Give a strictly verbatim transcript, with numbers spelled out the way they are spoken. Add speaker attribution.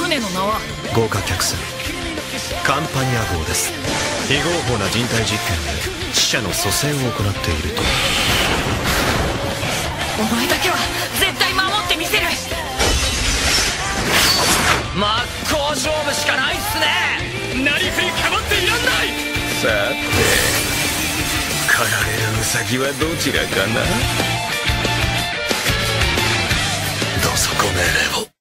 Speaker 1: 船の名は？
Speaker 2: 豪華客船カンパニア号です。非合法な人体実験で死者の蘇生を行っていると。
Speaker 1: お前だけは絶対守ってみせる。真っ向勝負しかないっすね。なりふり構っていらんない。
Speaker 3: さて狩られるウサギはどちらかな。
Speaker 2: どうぞご命令を。